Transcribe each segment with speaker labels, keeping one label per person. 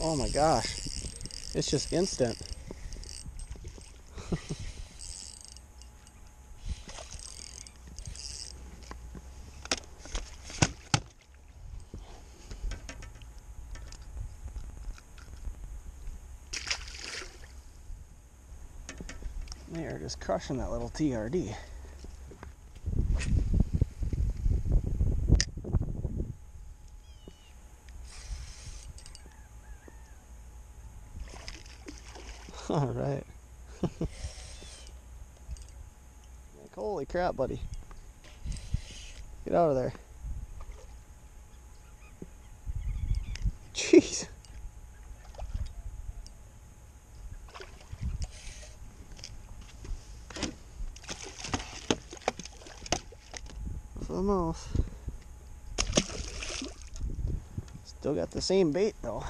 Speaker 1: Oh my gosh. It's just instant. They are just crushing that little TRD. All right. Like, holy crap, buddy. Get out of there. Jeez. For the mouth. Still got the same bait though.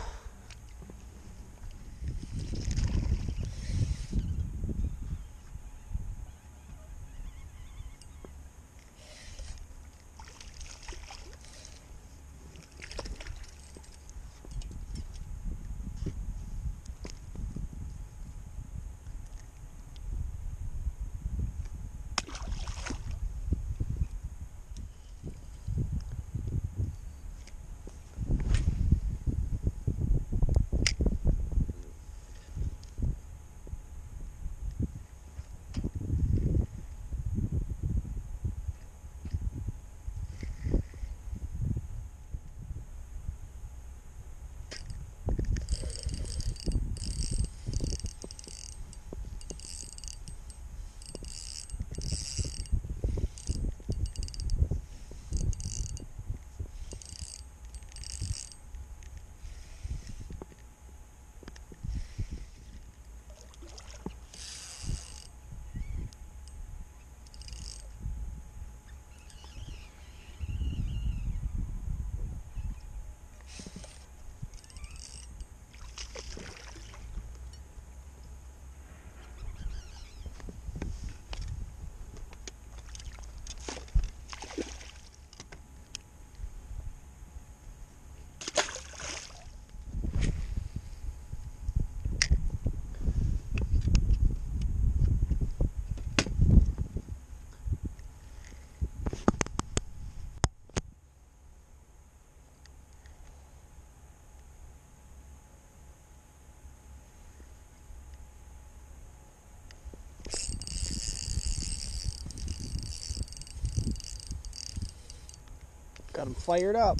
Speaker 1: Got them fired up.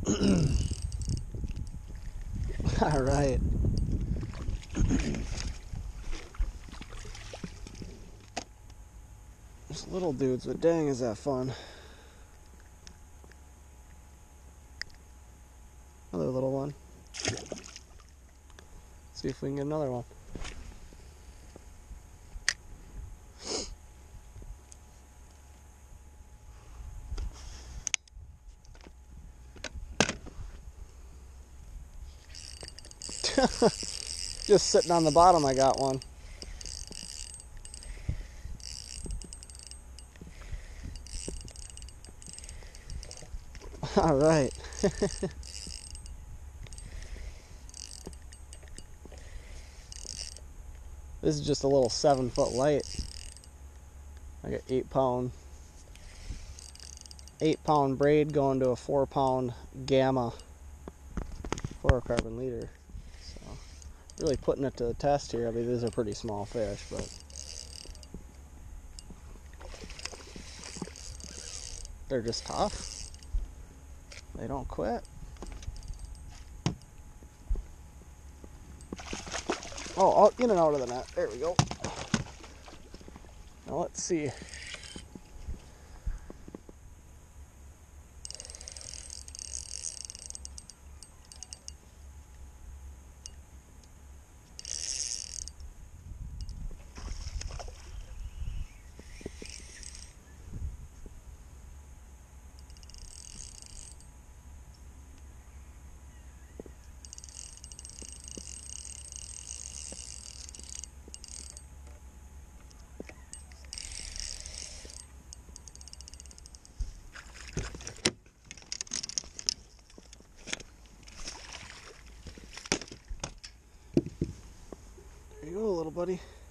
Speaker 1: All right. Just little dudes, but dang, is that fun. Another little one. See if we can get another one. Just sitting on the bottom, I got one. All right. This is just a little 7-foot light. I got 8-pound braid going to a 4-pound gamma fluorocarbon leader. So really putting it to the test here. I mean, these are pretty small fish, but they're just tough. They don't quit. Oh, in and out of the net. There we go. Now let's see. go, little buddy.